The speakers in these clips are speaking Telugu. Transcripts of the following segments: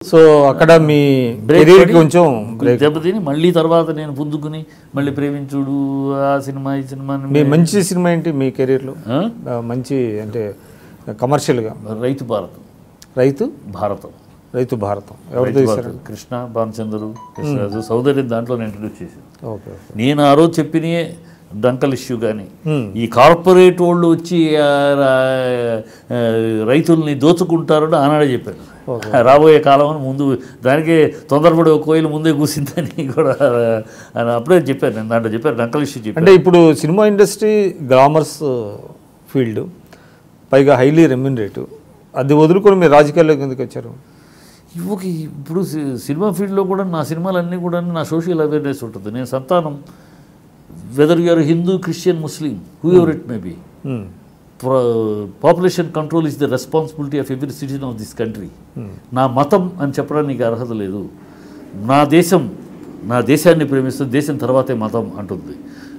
సో అక్కడ మీ కెరీర్ కొంచెం దెబ్బతిని మళ్ళీ తర్వాత నేను పుంజుకుని మళ్ళీ ప్రేమించుడు ఆ సినిమా ఈ సినిమా. మీ మంచి సినిమా ఏంటి మీ కెరీర్లో మంచి అంటే కమర్షియల్గా? రైతు భారతం. రైతు భారతం. రైతు భారతం ఎవరు తీశారు? కృష్ణ భానుచంద్రు, కృష్ణరాజు, సౌదర్యం దాంట్లో నేను ఇంట్రడ్యూస్ చేశాను. ఓకే. నేను ఆ రోజు చెప్పినయే డంకల్ ఇష్యూ కానీ ఈ కార్పొరేట్ వాళ్ళు వచ్చి రైతుల్ని దోచుకుంటారని ఆనాడే చెప్పాను. రాబోయే కాలం ముందు దానికే తొందరపడి ఒక కోయిలు ముందే కూసిందని కూడా అప్పుడే చెప్పాను. నేను దాంట్లో చెప్పాను డంకల్ ఇష్యూ చెప్పాను. అంటే ఇప్పుడు సినిమా ఇండస్ట్రీ గ్లామర్స్ ఫీల్డ్, పైగా హైలీ రెమ్యూనరేటివ్, అది వదులుకొని మీరు రాజకీయాల్లోకి ఎందుకు వచ్చారు? ఇప్పుడు సినిమా ఫీల్డ్లో కూడా నా సినిమాలన్నీ కూడా నా సోషల్ అవేర్నెస్ ఉంటుంది. నేను సంతానం, whether you are Hindu, Christian, Muslim, whoever it may be, population control is the responsibility of every citizen of this country. నా మతం అని చెప్పడానికి అర్హత లేదు. నా దేశం, నా దేశాన్ని ప్రేమిస్తుంది, దేశం తర్వాతే మతం అంటుంది.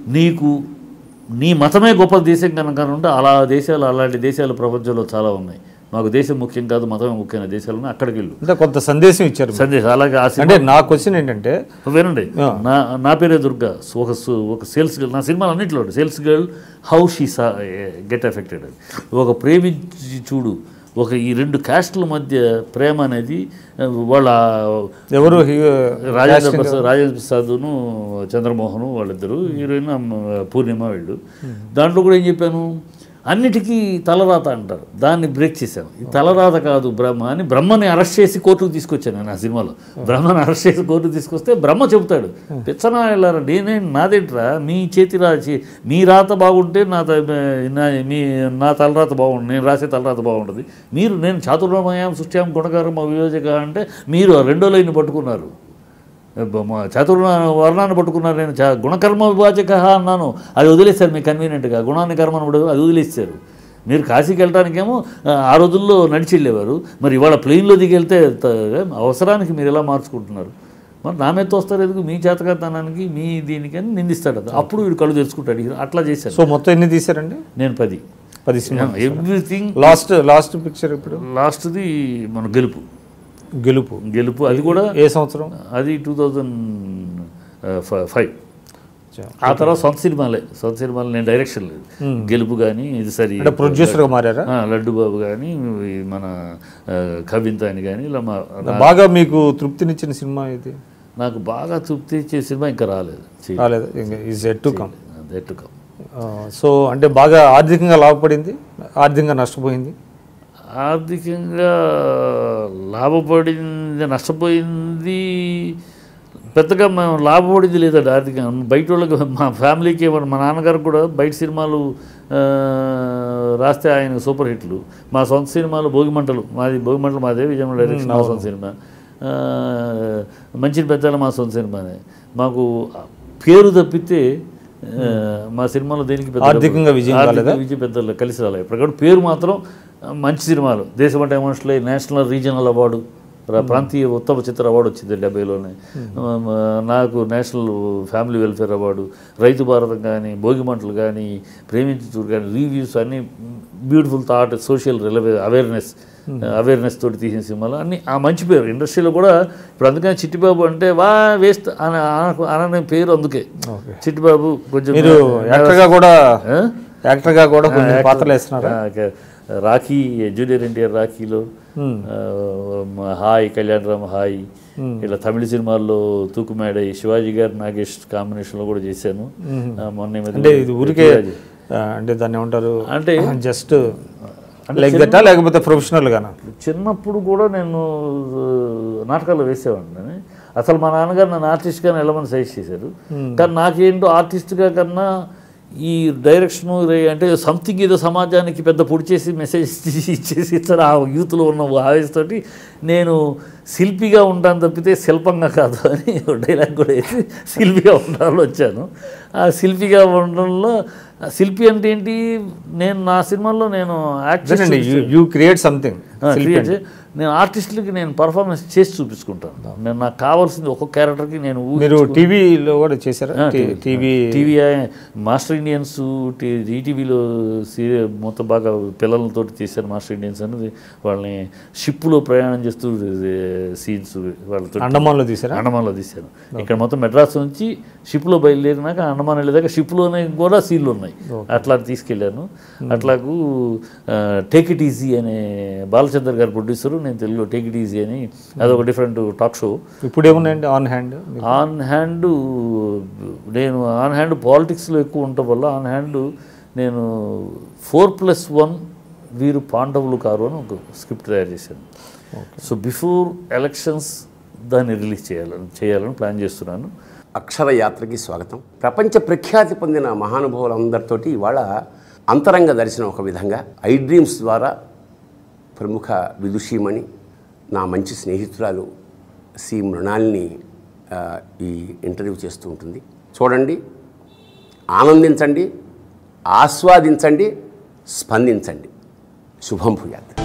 నీ మతమే గొప్ప దేశం కనుక ఉంటే అలాంటి దేశాలు ప్రపంచంలో చాలా ఉన్నాయి. మాకు దేశం ముఖ్యం కాదు, మతమే ముఖ్యమైన దేశాలను అక్కడికి వెళ్ళు అంటే కొంత సందేశం ఇచ్చారు. సందేశం అలాగే. అంటే నా క్వశ్చన్ ఏంటంటే, వినండి, నా పేరే దుర్గా, ఒక సేల్స్ గర్ల్, నా సినిమాలు అన్నింటిలో sales girl, how she get affected. ఒక ప్రేమించి చూడు, ఈ రెండు క్యాస్ట్ల మధ్య ప్రేమ అనేది వాళ్ళ ఎవరు రాజేంద్ర ప్రసాద్ను చంద్రమోహన్ వాళ్ళిద్దరు, హీరోయిన్ పూర్ణిమ వీళ్ళు. దాంట్లో కూడా ఏం చెప్పాను, అన్నిటికీ తలరాత అంటారు, దాన్ని బ్రేక్ చేశాను. ఈ తలరాత కాదు బ్రహ్మ అని, బ్రహ్మని అరెస్ట్ చేసి కోర్టుకు తీసుకొచ్చాను నా సినిమాలో. బ్రహ్మని అరెస్ట్ చేసి కోర్టుకు తీసుకొస్తే బ్రహ్మ చెబుతాడు, పిచ్చనా వెళ్ళారా, నాదేంట్రా, మీ మీ రాత బాగుంటే నా తలరాత బాగుంటుంది, నేను రాసే తలరాత బాగుంటుంది. నేను చాతుర్మయాం సృష్ట్యాం గుణకారం వియోజక అంటే మీరు రెండో లైన్ పట్టుకున్నారు, వర్ణాన్ని పట్టుకున్నారు. నేను గుణకర్మ విభాజక అన్నాను, అది వదిలేస్తారు మీకు కన్వీనియంట్గా. గుణాన్ని కర్మను అది వదిలేస్తారు. మీరు కాశీకి వెళ్ళడానికేమో ఆ రోజుల్లో నడిచి వెళ్ళేవారు, మరి ఇవాళ ప్లెయిన్లో దిగి వెళ్తే అవసరానికి మీరు ఎలా మార్చుకుంటున్నారు? మరి నా మీద తోస్తారు ఎందుకు, మీ చేతకాతనానికి మీ దీనికని నిందిస్తాడు. అప్పుడు వీడు కళ్ళు తెరుచుకుంటాడు. అట్లా చేశారు. సో మొత్తం ఎన్ని తీశారండి? నేను 10 సినిమా. ఎవ్రీథింగ్. లాస్ట్ పిక్చర్ ఇప్పుడు లాస్ట్ది మన గెలుపు. అది కూడా ఏ సంవత్సరం? అది 2005. ఆ తర్వాత సొంత సినిమాలు నేను డైరెక్షన్ లేదు. గెలుపు కానీ ఇది సరి ప్రొడ్యూసర్గా మారారా? లడ్డు బాబు కానీ మన కవింత అని కానీ ఇలా బాగా మీకు తృప్తినిచ్చిన సినిమా ఇది? నాకు బాగా తృప్తి ఇచ్చే సినిమా ఇంకా రాలేదు. సో అంటే బాగా ఆర్థికంగా లాభపడింది, ఆర్థికంగా నష్టపోయింది? ఆర్థికంగా లాభపడింది, నష్టపోయింది పెద్దగా మేము లాభపడింది లేదండి ఆర్థికంగా. బయట వాళ్ళకి, మా ఫ్యామిలీకి, మా నాన్నగారు కూడా బయట సినిమాలు రాస్తే ఆయన సూపర్ హిట్లు. మా సొంత సినిమాలు భోగిమంటలు మాదే, విజయవాడ డైరెక్షన్, మా సొంత సినిమా. మంచి పెద్దాల మా సొంత సినిమానే. మాకు పేరు తప్పితే మా సినిమాలో దేనికి ఆర్థికంగా విజయం పెద్దలు కలిసి రాలేదు. ఇప్పుడు పేరు మాత్రం మంచి సినిమాలు. దేశమంటే మనుషులే నేషనల్ రీజనల్ అవార్డు, ప్రాంతీయ ఉత్తమ చిత్ర అవార్డు వచ్చింది 70లోనే. నాకు నేషనల్ ఫ్యామిలీ వెల్ఫేర్ అవార్డు, రైతు భారతం కానీ, భోగిమంటలు కానీ, ప్రేమించి చూడు కానీ, రివ్యూస్ అన్నీ బ్యూటిఫుల్ థాట్, సోషల్ అవేర్నెస్ తోటి తీసిన సినిమాలు అన్నీ ఆ మంచి పేరు ఇండస్ట్రీలో కూడా. ఇప్పుడు అందుకని చిట్టిబాబు అంటే వేస్ట్ అనే పేరు. అందుకే చిట్టిబాబు కొంచెం యాక్టర్గా కూడా పాత్రలు వేస్తున్నారు. రాఖీ, జూనియర్ ఎన్టీఆర్ రాఖీలో, హాయ్ కళ్యాణరామ్ హాయ్, ఇలా తమిళ సినిమాల్లో తూకుమేడై, శివాజీ గారు నాగేష్ కాంబినేషన్లో కూడా చేశాను. మొన్న ఊరికే అంటే దాన్ని ఏమంటారు, అంటే జస్ట్ లైక్ దట్ లేకపోతే ప్రొఫెషనల్గానా? చిన్నప్పుడు కూడా నేను నాటకాల్లో వేసేవాడిని. అసలు మా నాన్నగారు నన్ను ఆర్టిస్ట్గానే వెళ్ళమని సజెస్ట్ చేశారు. కానీ నాకేంటో ఆర్టిస్ట్గా కన్నా ఈ డైరెక్షను అంటే సంథింగ్ ఏదో సమాజానికి పెద్ద పొడి చేసి మెసేజ్ ఇచ్చేసి ఇచ్చారు. ఆ యూత్లో ఉన్న ఆవేశతోటి నేను శిల్పిగా ఉంటాను తప్పితే శిల్పంగా కాదు అని డైలాగ్ కూడా వేసి శిల్పిగా ఉండడంలో వచ్చాను. ఆ శిల్పిగా ఉండడంలో శిల్పి అంటే ఏంటి, నేను నా సినిమాల్లో నేను యూ క్రియేట్ సంథింగ్, నేను ఆర్టిస్టులకి నేను పర్ఫార్మెన్స్ చేసి చూపించుకుంటాను. నేను నాకు కావాల్సింది ఒక్కొక్క క్యారెక్టర్కి నేను మీరు టీవీలో కూడా చేశారా? టీవీ మాస్టర్ ఇండియన్స్ ఈటీవీలో సీరియల్ మొత్తం బాగా పిల్లలతో చేశారు. మాస్టర్ ఇండియన్స్ అనేది వాళ్ళని షిప్లో ప్రయాణం చేస్తూ సీన్స్ వాళ్ళతో అండమాన్లో తీశారా? అండమాన్లో తీశాను. ఇక్కడ మొత్తం మెడ్రాస్ నుంచి షిప్లో బయలుదేరినాక అండమాన్ వెళ్ళేదాకా షిప్లోనే కూడా సీన్లు ఉన్నాయి. అట్లా తీసుకెళ్ళాను. అట్లాగూ టేక్ ఇట్ ఈజీ అనే బాలచందర్ గారు ప్రొడ్యూసరు, నేను తెలుగులో టేక్ ఇట్ ఈజీ అని అదొక డిఫరెంట్ టాక్ షో. ఇప్పుడు ఏమున్నాయండి ఆన్ హ్యాండ్? నేను ఆన్ హ్యాండ్ పాలిటిక్స్లో ఎక్కువ ఉండటం వల్ల ఆన్ హ్యాండ్ నేను 4+1 వీరు పాండవులు కారు అని ఒక స్క్రిప్ట్ తయారు చేశాను. సో బిఫోర్ ఎలక్షన్స్ దాన్ని రిలీజ్ చేయాలని ప్లాన్ చేస్తున్నాను. అక్షర యాత్రకి స్వాగతం. ప్రపంచ ప్రఖ్యాతి పొందిన మహానుభావులందరితోటి ఇవాళ అంతరంగ దర్శనం ఒక విధంగా ఐ డ్రీమ్స్ ద్వారా ప్రముఖ విదుషీమణి నా మంచి స్నేహితురాలు సి మృణాల్ని ఈ ఇంటర్వ్యూ చేస్తూ ఉంటుంది. చూడండి, ఆనందించండి, ఆస్వాదించండి, స్పందించండి. శుభం భూయాత్.